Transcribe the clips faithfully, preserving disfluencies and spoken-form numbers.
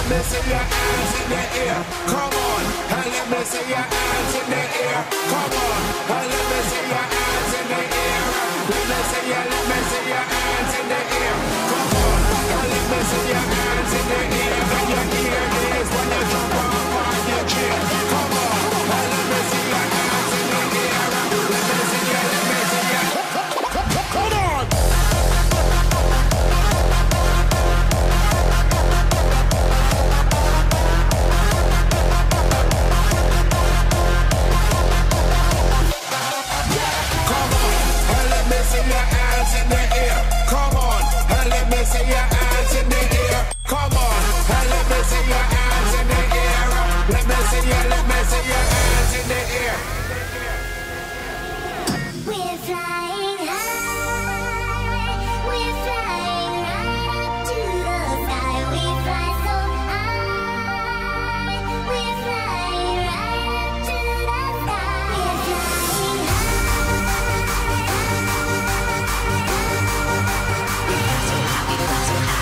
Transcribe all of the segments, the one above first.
me see your hands in the air. Come on, and let me see your hands in the air. Come on, and let me see your hands in the air. Let me see your, let me see your hands in the air. Come on, and let me see your hands in the air. And you hear this when you jump off on your chair. Come on, and let me see your hands in the air. Let me see your, let me see your. Come on. See your hands in the air. Come on, and let me see your hands in the air. Come on, and let me see your hands in the air. Let me see your, let me see your hands in the air. We're flying high. We're flying right up to the sky. We fly so high. We're flying right up to the sky. We're flying high.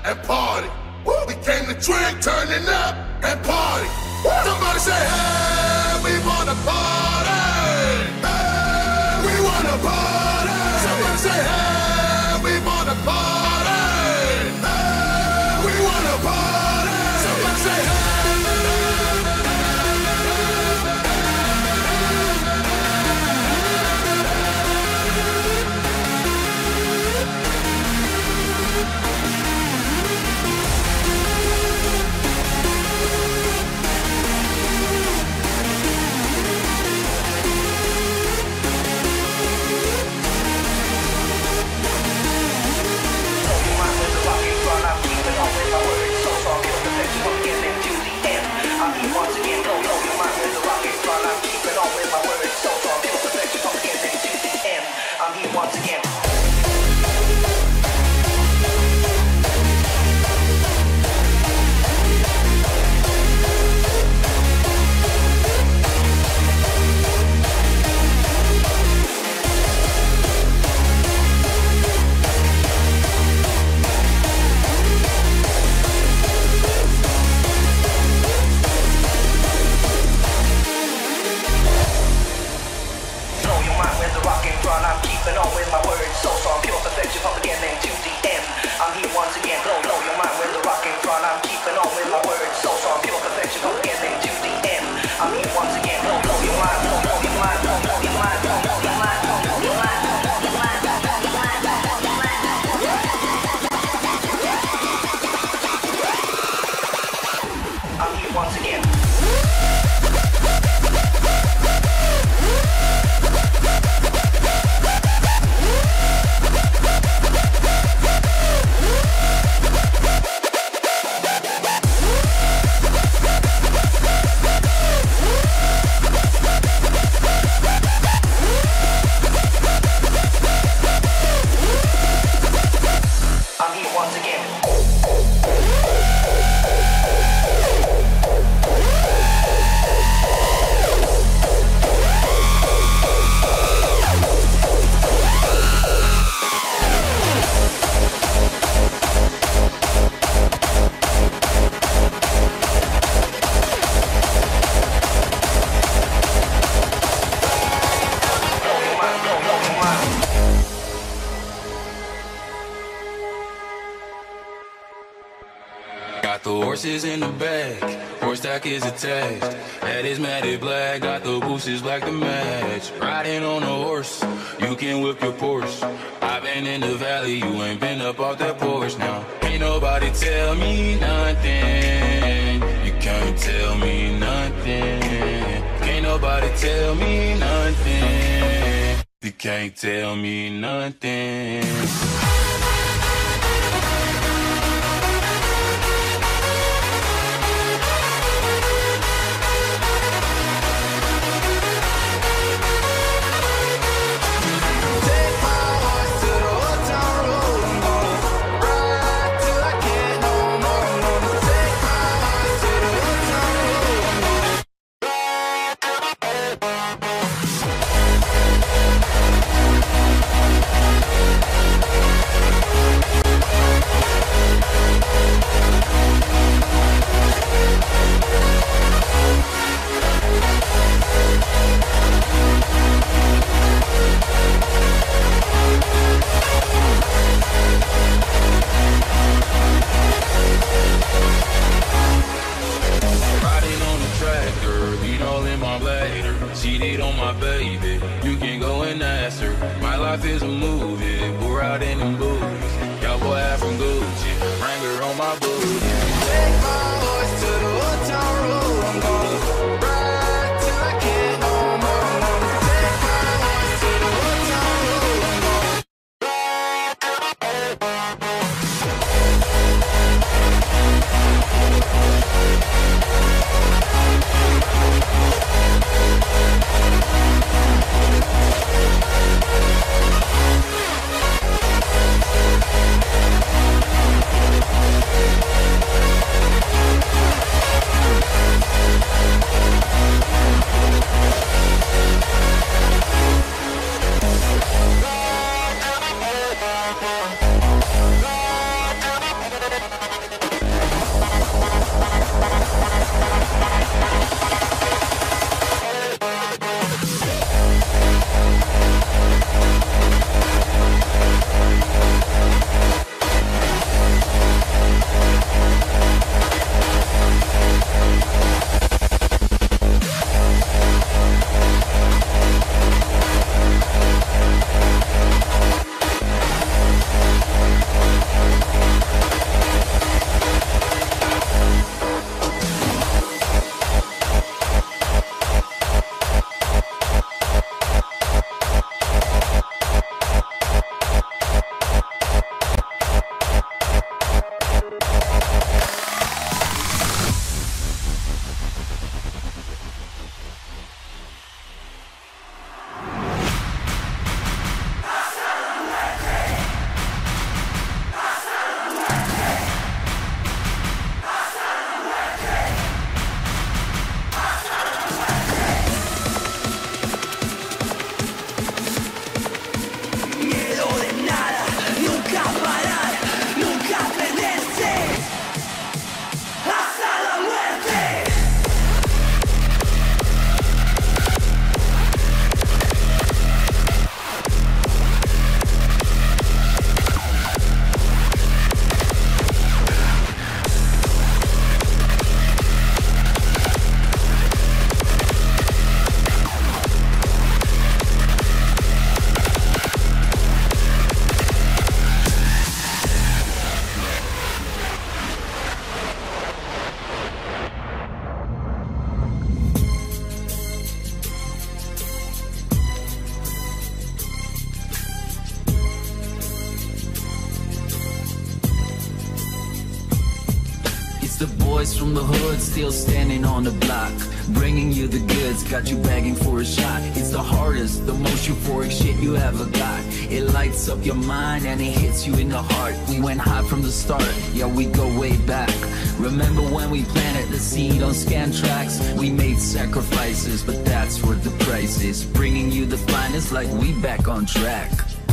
and party. We came to drink, turning up and party. Somebody say, hey, we wanna party. Hey, we wanna party. Somebody say, hey, we wanna party. Hey, we wanna party. Somebody say, hey. Got the horses in the back, horse stack is attached. That is matted black, got the boosters black to match. Riding on a horse, you can whip your Porsche. I've been in the valley, you ain't been up off that porch now. Ain't nobody tell me nothing, you can't tell me nothing. Can't nobody tell me nothing, you can't tell me nothing. Cheated on my baby, you can go and ask her. My life is a movie, we're out in them booties. Cowboy hat from Gucci, Wrangler on my booty. Take my horse to the old town road, I'm gonna ride till I can't no more. I'm gonna take my horse to the old town road, I'm gonna It's the boys from the hood still standing on the block, bringing you the goods, got you begging for a shot. It's the hardest, the most euphoric shit you ever got. It lights up your mind and it hits you in the heart. We went high from the start, yeah, we go way back. Remember when we planted the seed on scan tracks? We made sacrifices, but that's worth the price is. Bringing you the finest like we back on track.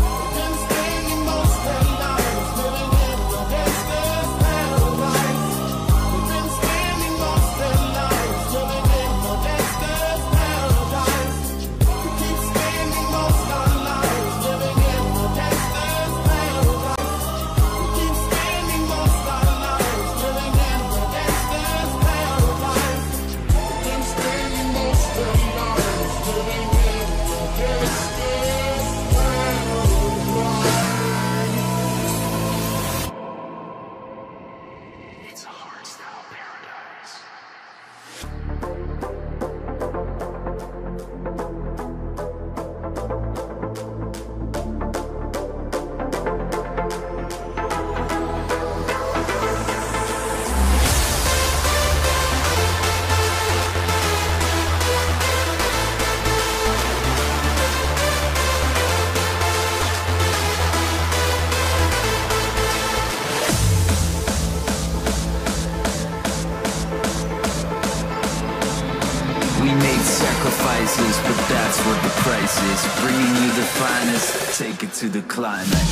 Sacrifices, but that's what the price is. Bringing you the finest, take it to the climax.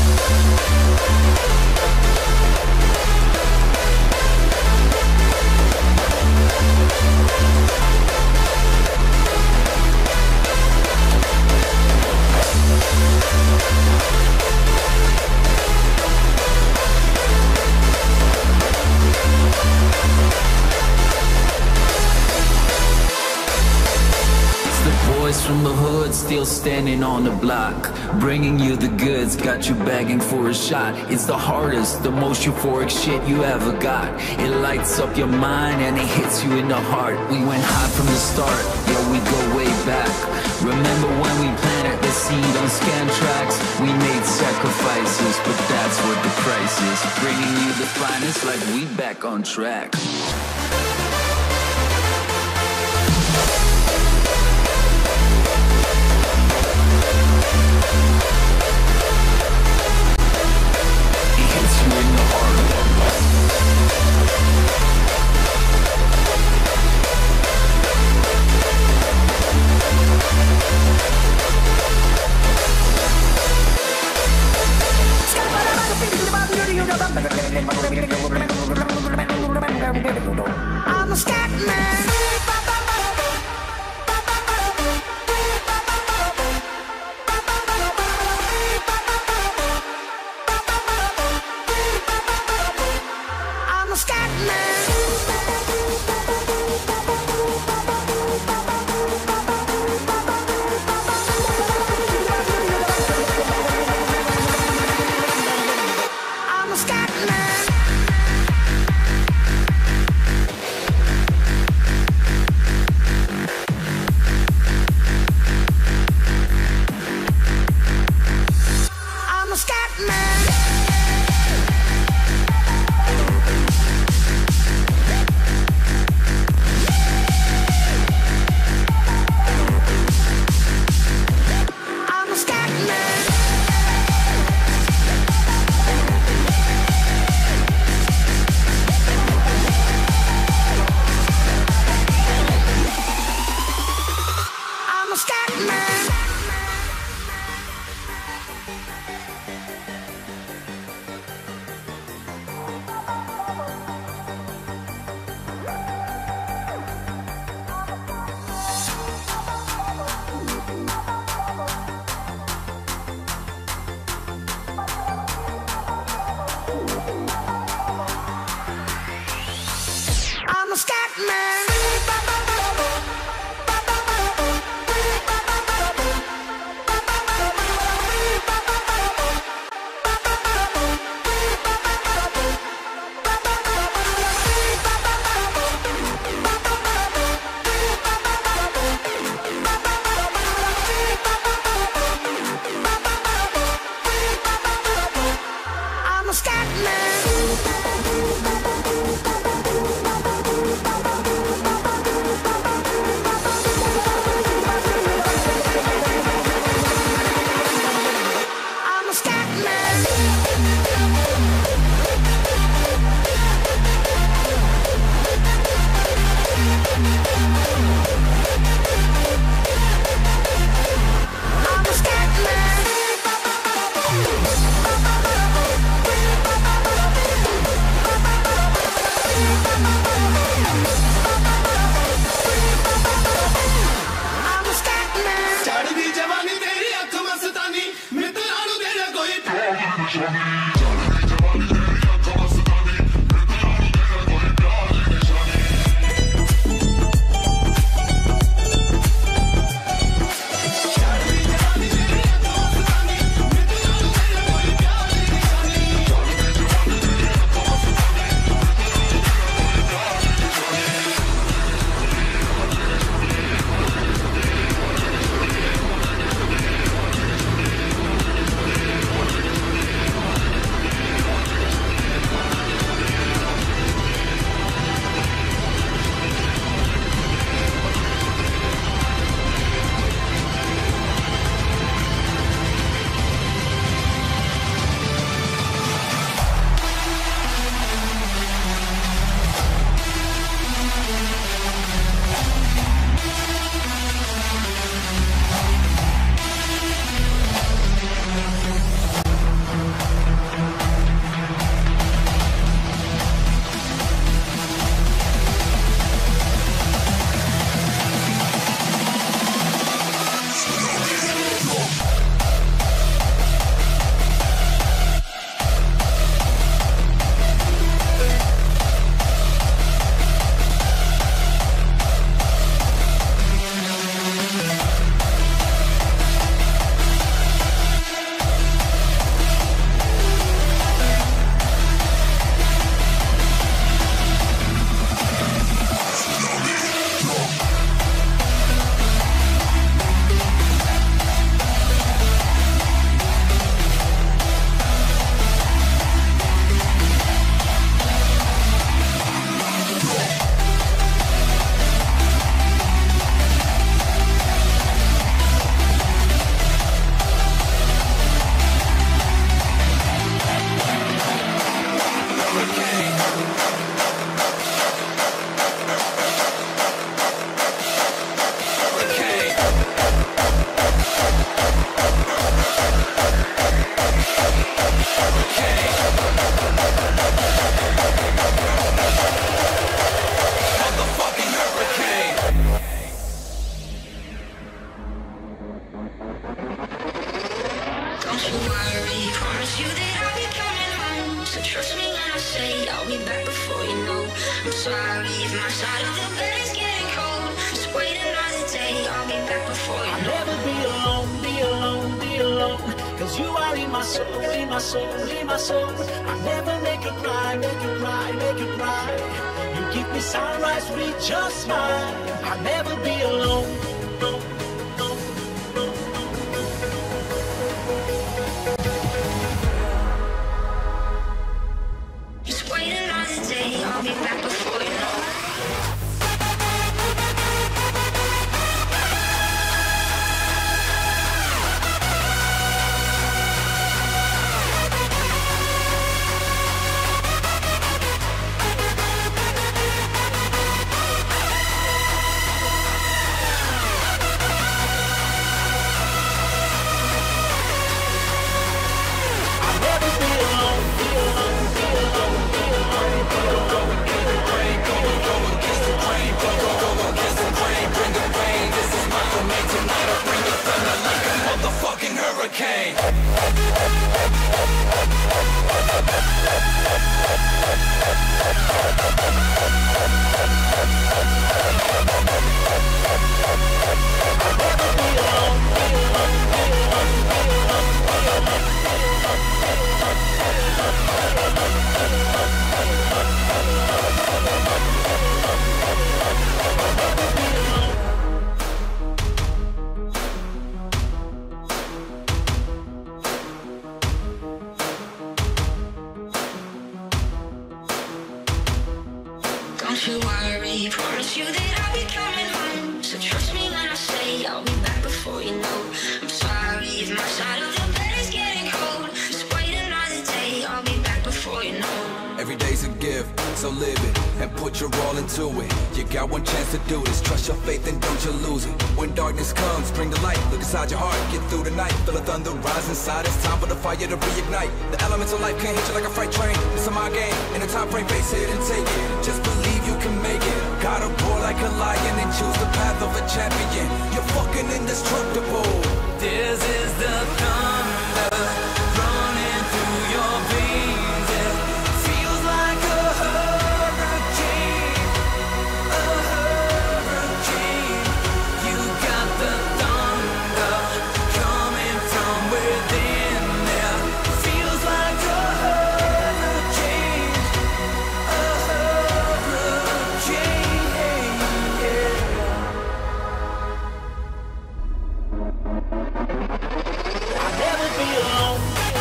From the hood, still standing on the block, bringing you the goods, got you begging for a shot. It's the hardest, the most euphoric shit you ever got. It lights up your mind and it hits you in the heart. We went high from the start, yeah, we go way back. Remember when we planted the seed on scan tracks? We made sacrifices, but that's what the price is. Bringing you the finest like we back on track. I'm a scat man. I'm a scat man. I'm a scat man. I'm a scat man. I'm sorry if my side of the bed is getting cold. Just wait another day, I'll be back before you I'll know. never be alone, be alone, be alone. Cause you are in my soul, in my soul, in my soul. I'll never make you cry, make you cry, make you cry. You give me sunrise with your smile. I'll never be alone. Just wait another day, I'll be back before you know. Motherfucking hurricane. Don't you worry, promise you that I'll be coming home. So trust me when I say I'll be back before you know. I'm sorry if my side of the bed is getting cold. Just wait another day, I'll be back before you know. Every day's a gift, so live it and put your all into it. You got one chance to do this, trust your faith and don't you lose it. When darkness comes, bring the light, look inside your heart, get through the night. Feel the thunder rise inside, it's time for the fire to reignite. The elements of life can't hit you like a freight train. It's a my game, in a time frame, face it and take it. Just believe you can make it. Gotta roar like a lion and choose the path of a champion. You're fucking indestructible. This is the thunder running through your veins. It feels like a hurricane, a hurricane. You got the thunder coming from within. There feels like a hurricane, a hurricane. Yeah. I'll never be alone.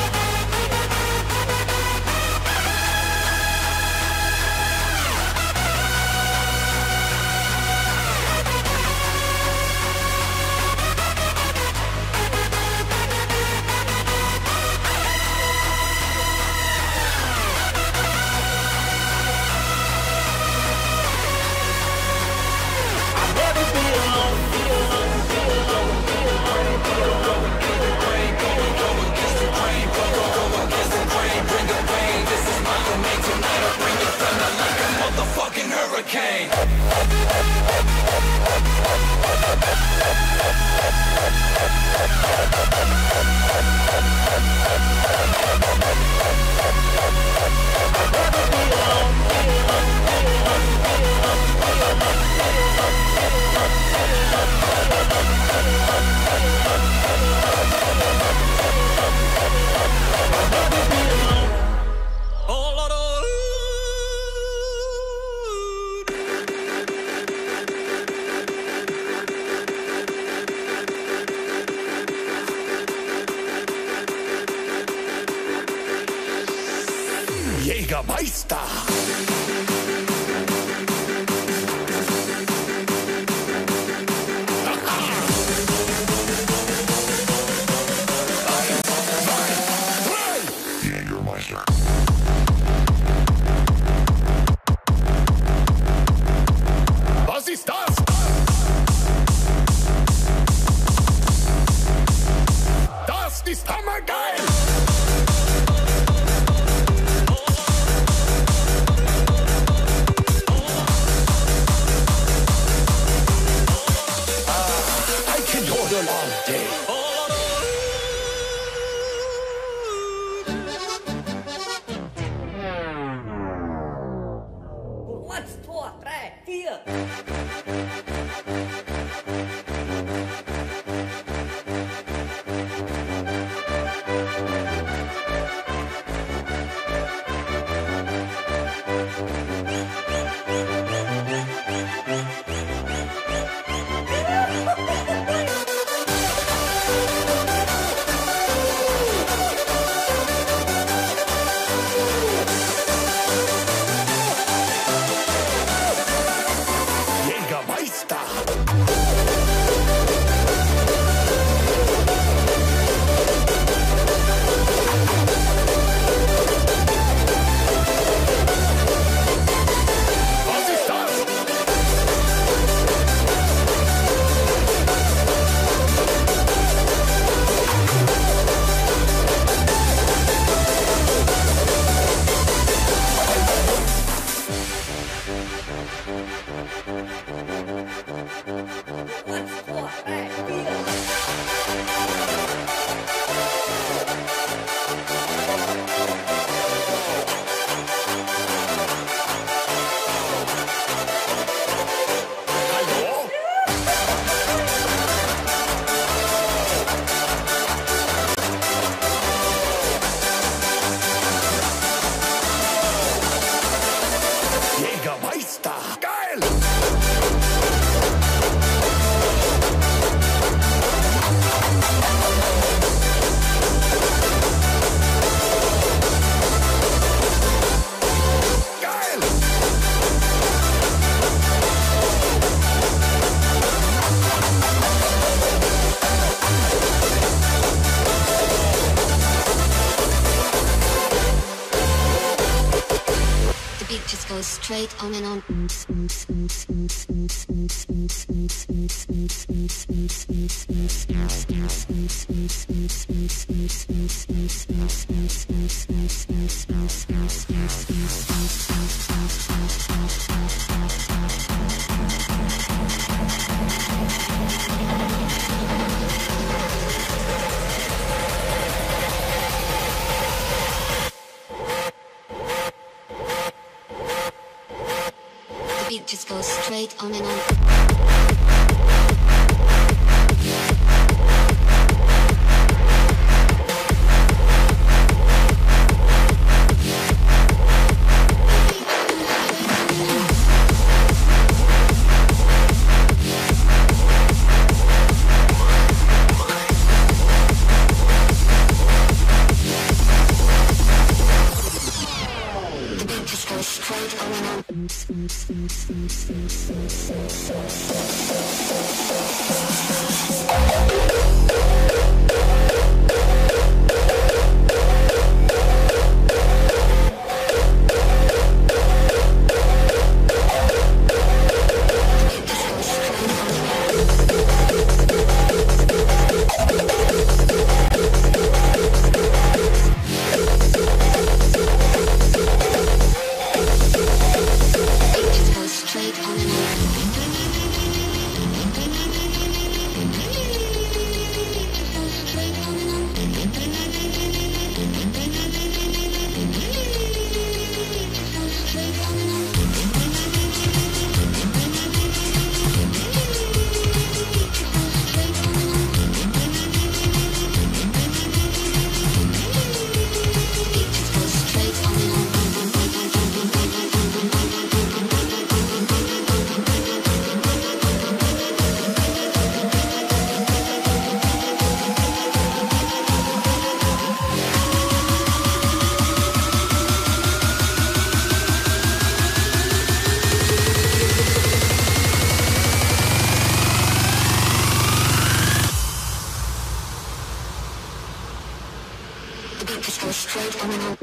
I'll never be alone. Be alone, be alone, be alone, be alone. Motherfucking hurricane. Oh, Lord, oh, Jägermeister. Jägermeister. Was ist das? Das ist hammergeil! Straight on and on. Beat just goes straight on and on. The beat just goes straight on and on. Just go straight on and on.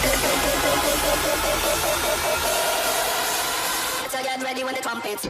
So get ready when the trumpets.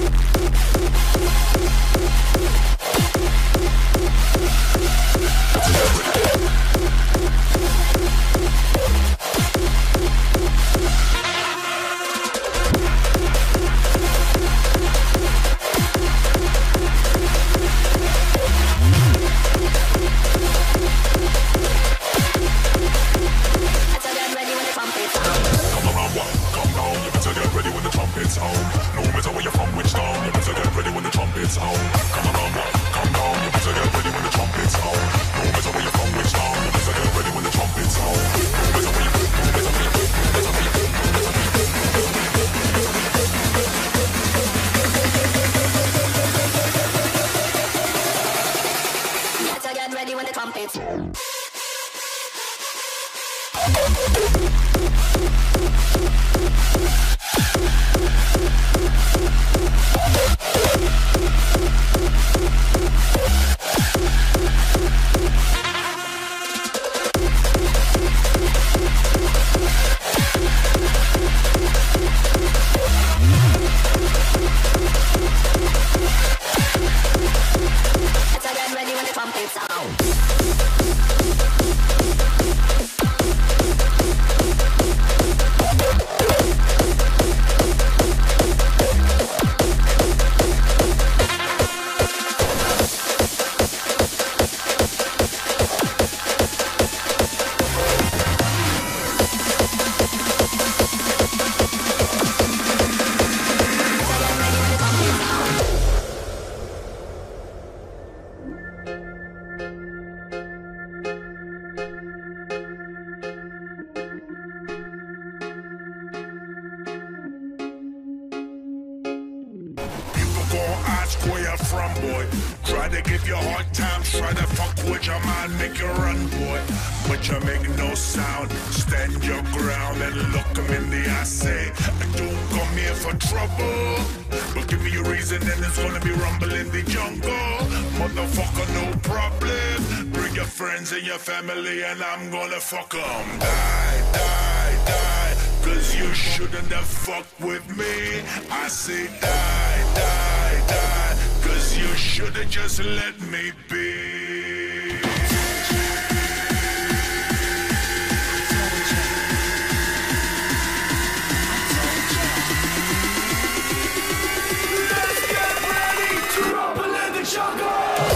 Family and I'm gonna fuck 'em. Die, die, die, cause you shouldn't have fucked with me. I say die, die, die, cause you should've just let me be. Let's get ready to rumble in the jungle.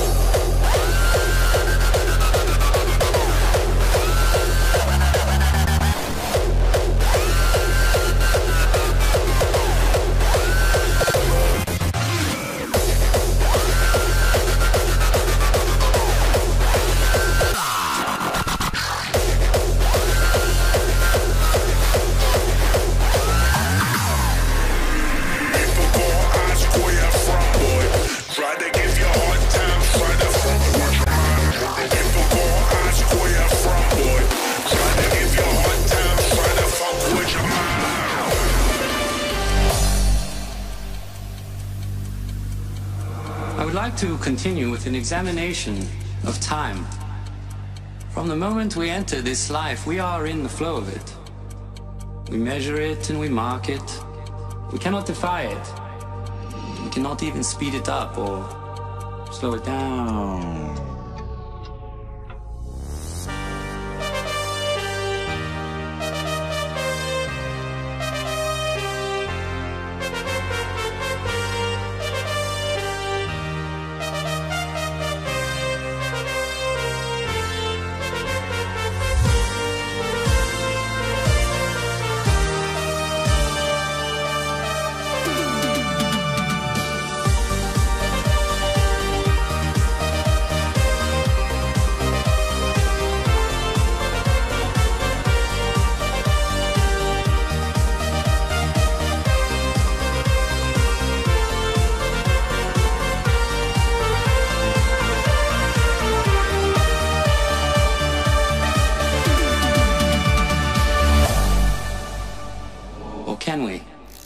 To continue with an examination of time. From the moment we enter this life, we are in the flow of it. We measure it and we mark it. We cannot defy it. We cannot even speed it up or slow it down. can we?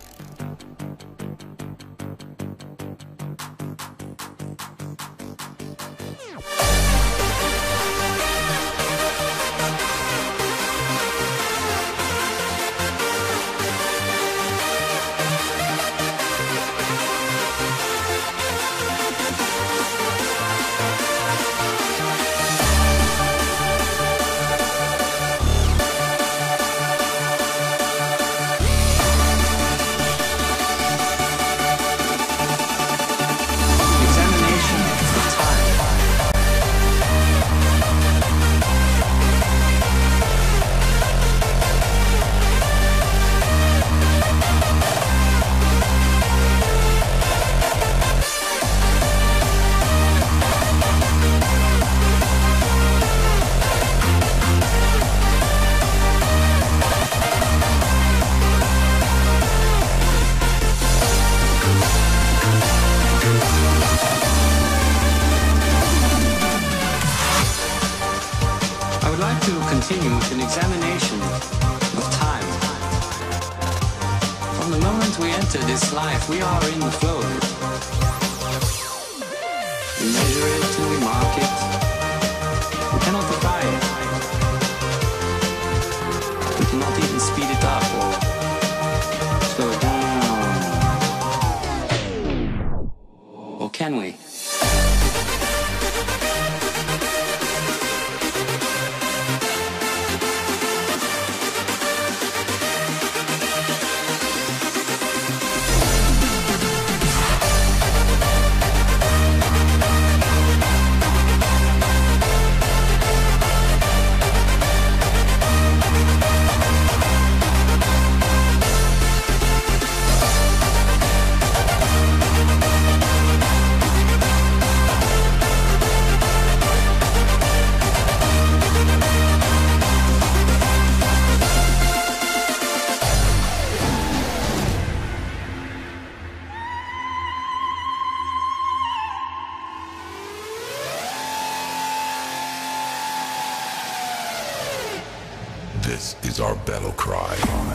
Continue with an examination of time. From the moment we enter this life, we are in the flow of it. We measure it and we mark it. We cannot defy it. We cannot even speed it up or slow it down. Or can we? This is our battle cry.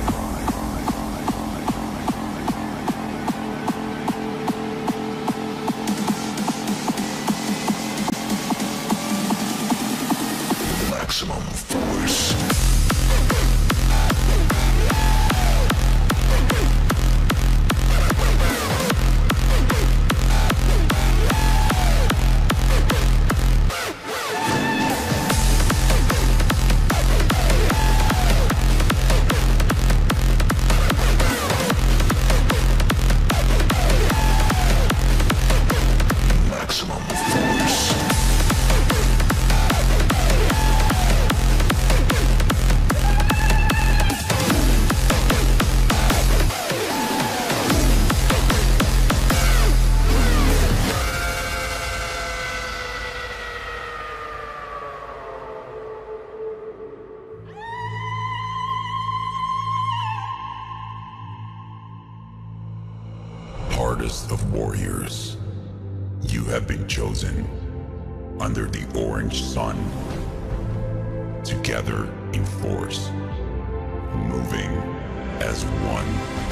Maximum force. Hardest of warriors, you have been chosen under the orange sun, together in force, moving as one.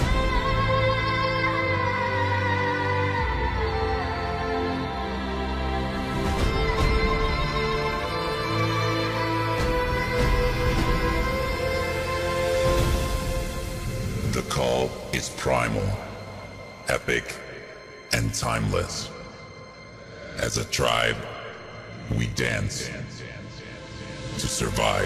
The call is primal, epic, and timeless. As a tribe, we dance to survive.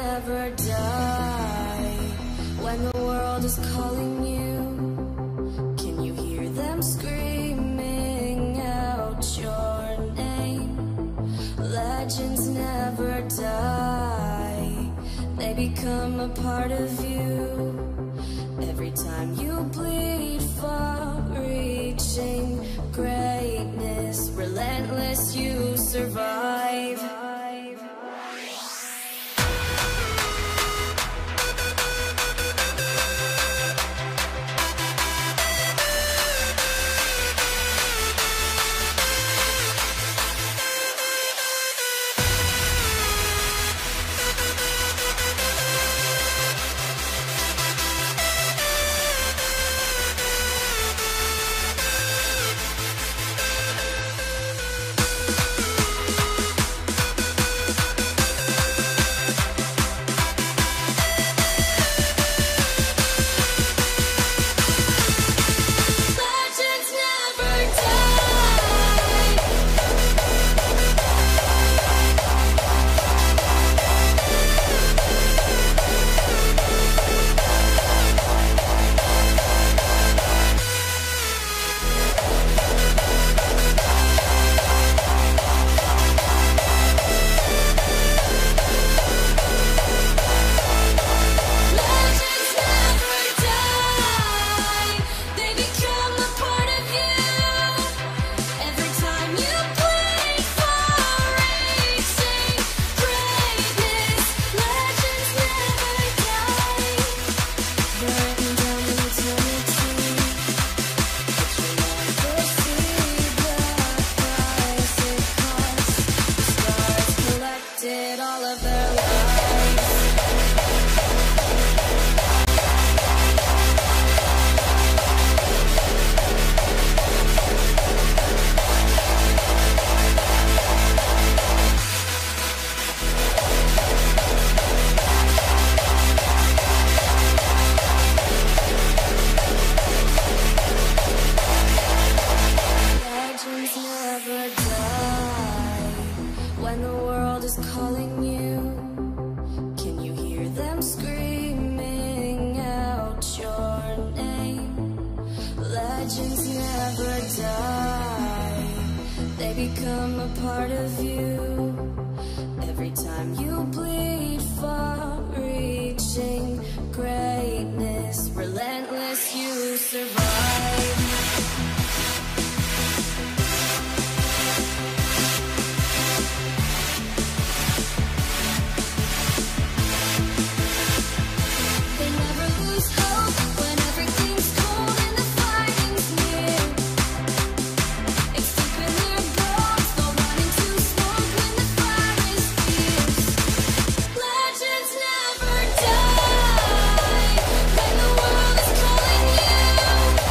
never die. When the world is calling you, can you hear them screaming out your name? Legends never die, they become a part of you. Every time you bleed for reaching greatness, relentless you survive. Become a part of you. Every time you bleed for reaching greatness, relentless you survive. They never lose hope when everything's cold and the fighting's near. It's deep in their bones, they'll run into smoke when the fire is fierce. Legends never die when the world is calling you.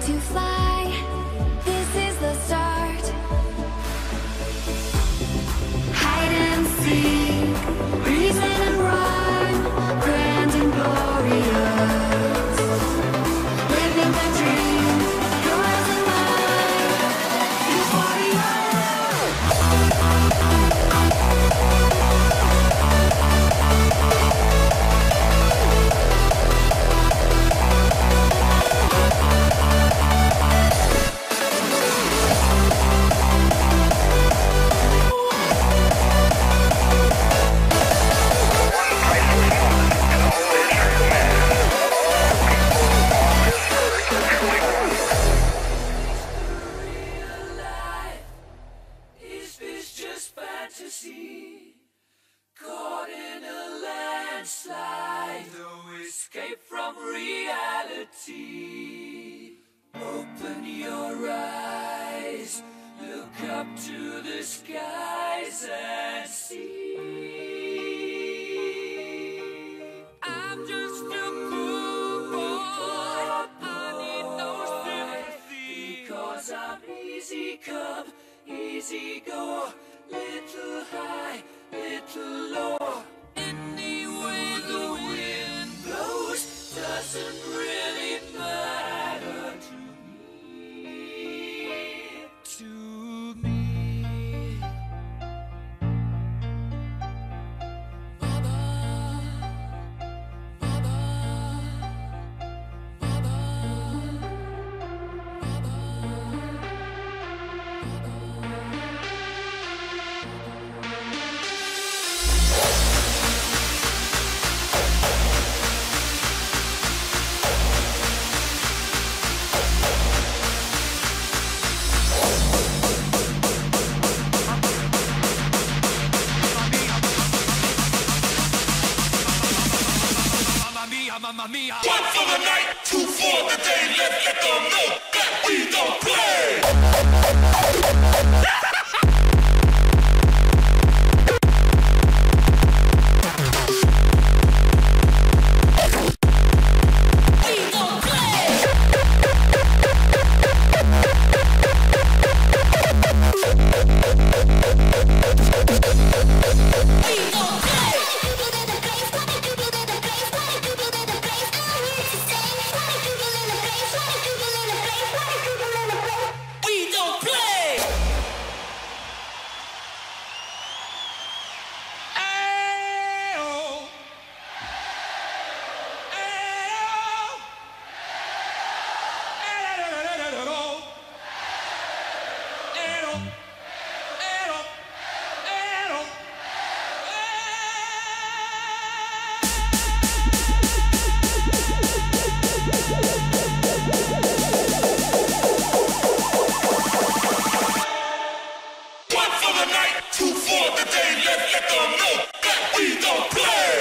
to fly. This is the start. Hide and seek, reason and rhyme, grand and glorious. Living the dream, yours and mine. It's party Is this just fantasy? Caught in a landslide, no escape from reality. Open your eyes, look up to the skies and see. I'm just a poor boy, I need no sympathy, because I'm easy come, easy go, little high, little low. Any way the wind blows doesn't really matter to me, to me. Mother, mother, mother, Mamma mia. One for the night, two for the day. Let's let them know that we don't play. We don't play. We don't play. We don't play. Ayo. Ayo. Ayo. Ayo. Ayo. Ayo. One for the night, two for the day. Let's let them know that we don't play.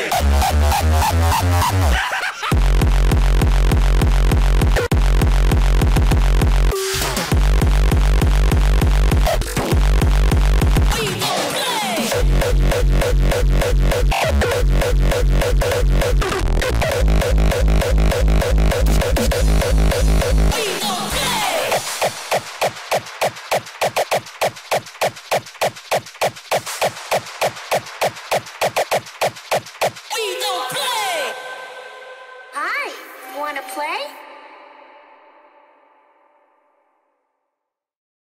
We don't play. We don't play. We don't play. Hi, wanna play?